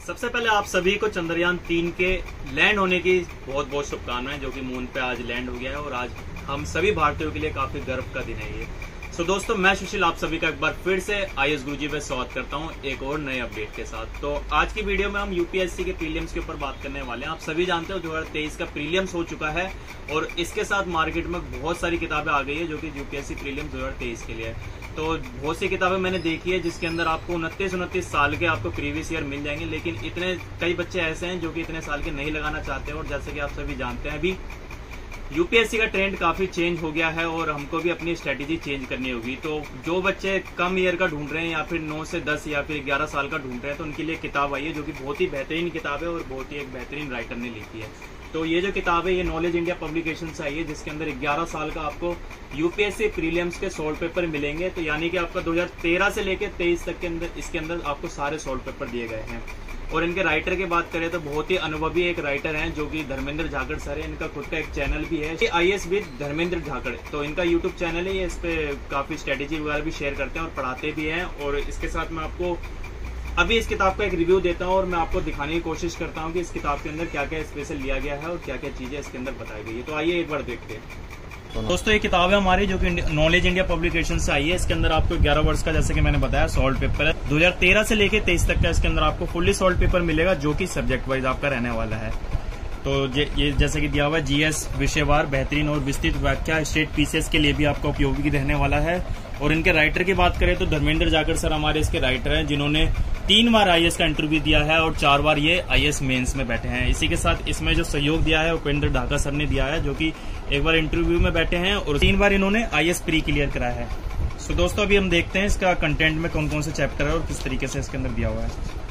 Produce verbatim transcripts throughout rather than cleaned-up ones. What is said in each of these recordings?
सबसे पहले आप सभी को चंद्रयान तीन के लैंड होने की बहुत बहुत शुभकामनाएं, जो कि मून पे आज लैंड हो गया है और आज हम सभी भारतीयों के लिए काफी गर्व का दिन है ये। सो so, दोस्तों मैं सुशील आप सभी का एक बार फिर से आई एस गुरुजी पे स्वागत करता हूं एक और नए अपडेट के साथ। तो आज की वीडियो में हम यूपीएससी के प्रीलिम्स के ऊपर बात करने वाले हैं। आप सभी जानते हो दो हज़ार तेईस का प्रीलिम्स हो चुका है और इसके साथ मार्केट में बहुत सारी किताबें आ गई है जो कि यूपीएससी प्रीलिम्स दो हज़ार तेईस के लिए है। तो बहुत सी किताबें मैंने देखी है जिसके अंदर आपको उनतीस उनतीस साल के आपको प्रीवियस ईयर मिल जाएंगे, लेकिन इतने कई बच्चे ऐसे हैं जो कि इतने साल के नहीं लगाना चाहते हैं। और जैसे कि आप सभी जानते हैं अभी यूपीएससी का ट्रेंड काफी चेंज हो गया है और हमको भी अपनी स्ट्रेटेजी चेंज करनी होगी। तो जो बच्चे कम ईयर का ढूंढ रहे हैं या फिर नौ से दस या फिर ग्यारह साल का ढूंढ रहे हैं तो उनके लिए किताब आई है जो कि बहुत ही बेहतरीन किताब है और बहुत ही एक बेहतरीन राइटर ने लिखी है। तो ये जो किताब है ये नॉलेज इंडिया पब्लिकेशन से आई है, जिसके अंदर ग्यारह साल का आपको यूपीएससी प्रीलिम्स के सॉल्व पेपर मिलेंगे। तो यानी कि आपका दो हज़ार तेरह से लेकर तेईस तक के अंदर इसके अंदर आपको सारे सॉल्व पेपर दिए गए हैं। और इनके राइटर की बात करें तो बहुत ही अनुभवी एक राइटर हैं जो कि धर्मेंद्र झाकड़ सर है। इनका खुद का एक चैनल भी है I S with Dharmendra Jhakad, तो इनका यूट्यूब चैनल है। ये इस पे काफी स्ट्रेटेजी वगैरह भी शेयर करते हैं और पढ़ाते भी हैं। और इसके साथ मैं आपको अभी इस किताब का एक रिव्यू देता हूँ और मैं आपको दिखाने की कोशिश करता हूँ कि इस किताब के अंदर क्या क्या स्पेशल लिया गया है और क्या क्या चीजें इसके अंदर बताई गई है। तो आइए एक बार देखते हैं। दोस्तों ये किताब है हमारी जो कि नॉलेज इंडिया पब्लिकेशन से आई है। इसके अंदर आपको ग्यारह वर्ष का जैसे कि मैंने बताया सॉल्व पेपर है। दो हज़ार तेरह से लेके तेईस तक का इसके अंदर आपको फुल्ली सॉल्व पेपर मिलेगा जो कि सब्जेक्ट वाइज आपका रहने वाला है। तो ये जैसे कि दिया हुआ है जीएस विषयवार बेहतरीन और विस्तृत व्याख्या स्टेट पीसीएस के लिए भी आपका उपयोगी रहने वाला है। और इनके राइटर की बात करें तो धर्मेंद्र झाकड़ सर हमारे इसके राइटर हैं जिन्होंने तीन बार आईएएस का इंटरव्यू दिया है और चार बार ये आईएएस मेंस में बैठे हैं। इसी के साथ इसमें जो सहयोग दिया है उपेंद्र ढाका सर ने दिया है जो कि एक बार इंटरव्यू में बैठे हैं और तीन बार इन्होंने आईएएस प्री क्लियर कराया है। सो दोस्तों अभी हम देखते हैं इसका कंटेंट में कौन कौन से चैप्टर है और किस तरीके से इसके अंदर दिया हुआ है।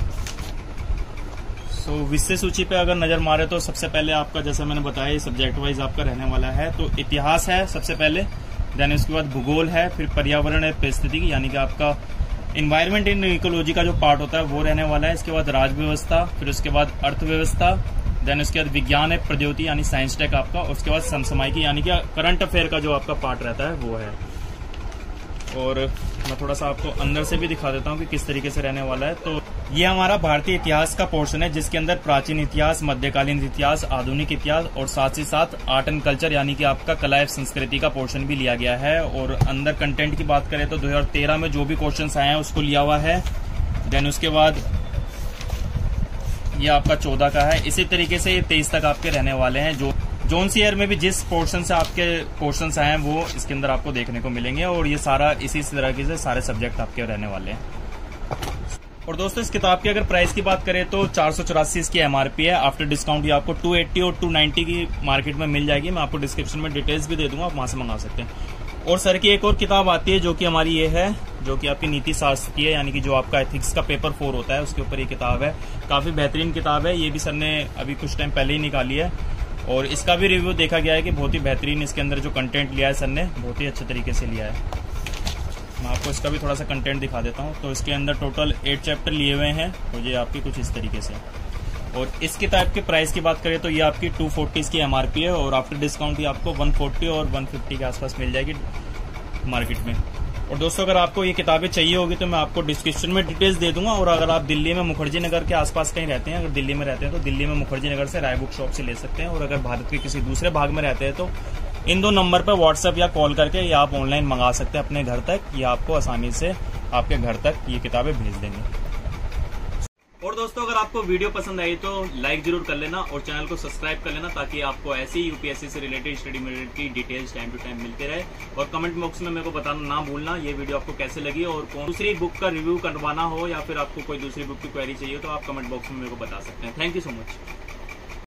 सो so, विषय सूची पे अगर नजर मारे तो सबसे पहले आपका जैसा मैंने बताया सब्जेक्ट वाइज आपका रहने वाला है। तो इतिहास है सबसे पहले, देन उसके बाद भूगोल है, फिर पर्यावरण परिस्थिति यानी कि आपका इन्वायरमेंट इन इकोलॉजी का जो पार्ट होता है वो रहने वाला है। इसके बाद राज व्यवस्था, फिर उसके बाद अर्थव्यवस्था, देन उसके बाद विज्ञान है प्रौद्योगिकी यानी साइंस टेक आपका, उसके बाद समसामयिकी यानी कि करंट अफेयर का जो आपका पार्ट रहता है वो है। और मैं थोड़ा सा आपको अंदर से भी दिखा देता हूँ कि किस तरीके से रहने वाला है। तो ये हमारा भारतीय इतिहास का पोर्शन है जिसके अंदर प्राचीन इतिहास, मध्यकालीन इतिहास, आधुनिक इतिहास और साथ ही साथ आर्ट एंड कल्चर यानी कि आपका कला एवं संस्कृति का पोर्शन भी लिया गया है। और अंदर कंटेंट की बात करें तो दो हज़ार तेरह में जो भी क्वेश्चन आए हैं उसको लिया हुआ है। देन उसके बाद ये आपका चौदह का है। इसी तरीके से ये तेईस तक आपके रहने वाले हैं। जो जोन सी ईयर में भी जिस पोर्शन से आपके क्वेश्चंस आए हैं वो इसके अंदर आपको देखने को मिलेंगे और ये सारा इसी तरीके से सारे सब्जेक्ट आपके रहने वाले हैं। और दोस्तों इस किताब की अगर प्राइस की बात करें तो चार सौ चौरासी इसकी एमआरपी है। आफ्टर डिस्काउंट ये आपको दो सौ अस्सी और दो सौ नब्बे की मार्केट में मिल जाएगी। मैं आपको डिस्क्रिप्शन में डिटेल्स भी दे दूंगा, आप वहां से मंगा सकते हैं। और सर की एक और किताब आती है जो कि हमारी ये है जो कि आपकी नीति शास्त्र की है यानी कि जो आपका एथिक्स का पेपर फोर होता है उसके ऊपर ये किताब है। काफी बेहतरीन किताब है, ये भी सर ने अभी कुछ टाइम पहले ही निकाली है और इसका भी रिव्यू देखा गया है कि बहुत ही बेहतरीन इसके अंदर जो कंटेंट लिया है सर ने बहुत ही अच्छे तरीके से लिया है। मैं आपको इसका भी थोड़ा सा कंटेंट दिखा देता हूँ। तो इसके अंदर टोटल एट चैप्टर लिए हुए हैं और ये आपकी कुछ इस तरीके से। और इस किताब के प्राइस की बात करें तो ये आपकी टू फोर्टी इसकी एमआरपी है और आफ्टर डिस्काउंट ये आपको वन फोर्टी और वन फिफ्टी के आसपास मिल जाएगी मार्केट में। और दोस्तों अगर आपको ये किताबें चाहिए होगी तो मैं आपको डिस्क्रिप्शन में डिटेल्स दे दूंगा। और अगर आप दिल्ली में मुखर्जी नगर के आसपास कहीं रहते हैं, अगर दिल्ली में रहते हैं तो दिल्ली में मुखर्जी नगर से राय बुक शॉप से ले सकते हैं। और अगर भारत के किसी दूसरे भाग में रहते हैं तो इन दो नंबर पर व्हाट्सएप या कॉल करके या आप ऑनलाइन मंगा सकते हैं अपने घर तक, या आपको आसानी से आपके घर तक ये किताबें भेज देंगे। और दोस्तों अगर आपको वीडियो पसंद आई तो लाइक जरूर कर लेना और चैनल को सब्सक्राइब कर लेना ताकि आपको ऐसी यूपीएससी से रिलेटेड स्टडी मटेरियल की डिटेल्स टाइम टू टाइम मिलते रहे। और कमेंट बॉक्स में मेरे को बताना ना भूलना ये वीडियो आपको कैसे लगी और कौन दूसरी बुक का रिव्यू करवाना हो या फिर आपको कोई दूसरी बुक की क्वेरी चाहिए तो आप कमेंट बॉक्स में मेरे को बता सकते हैं। Thank you so much.